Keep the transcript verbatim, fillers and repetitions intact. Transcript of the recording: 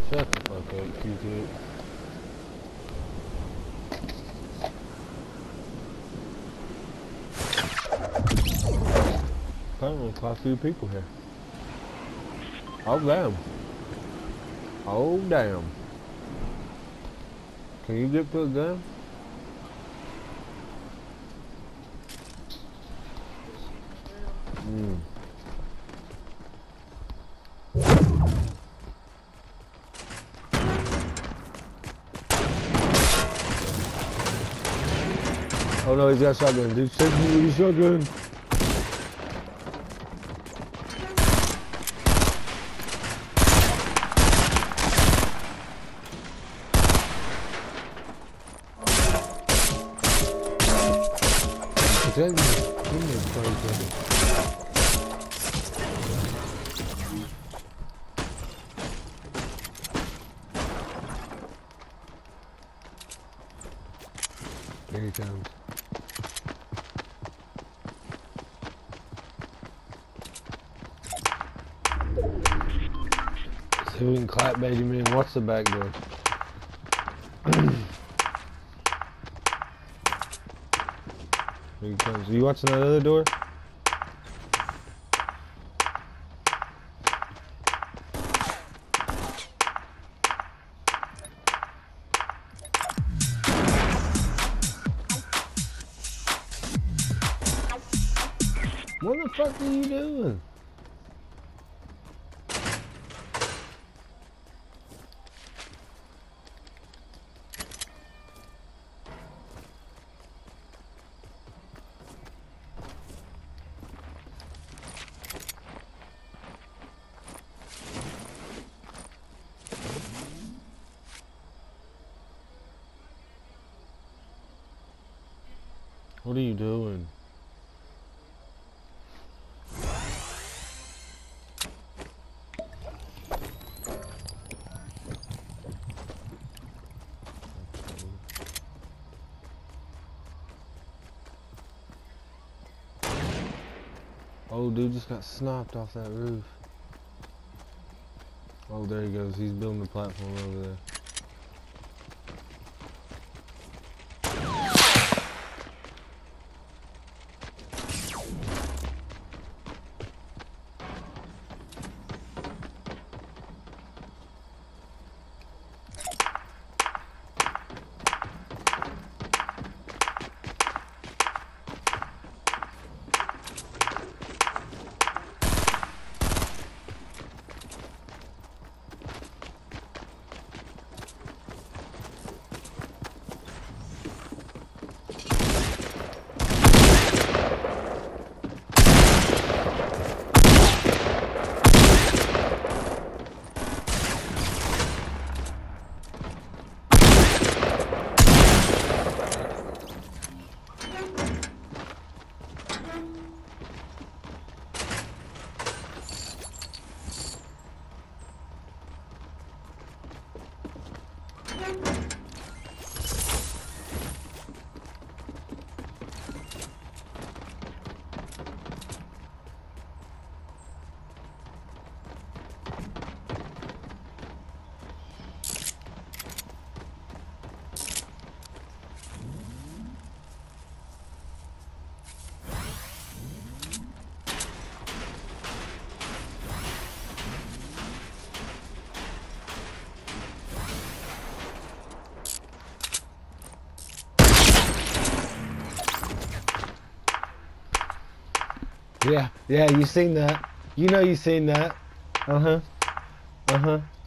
Shut the fuck up, Q-tip. Apparently quite a few people here. Oh damn. Oh damn. Can you get to a gun? Hmm. Oh no, he's got a shotgun. Dude, take me with his shotgun. Protect me. Give me a fucking. Here he comes. See if we can clap Benjamin. What's the back door? Here he comes. Are you watching that other door? What the fuck are you doing? What are you doing? Oh, dude just got sniped off that roof. Oh, there he goes. He's building the platform over there. Yeah, yeah, you seen that. You know you seen that. Uh-huh. Uh-huh.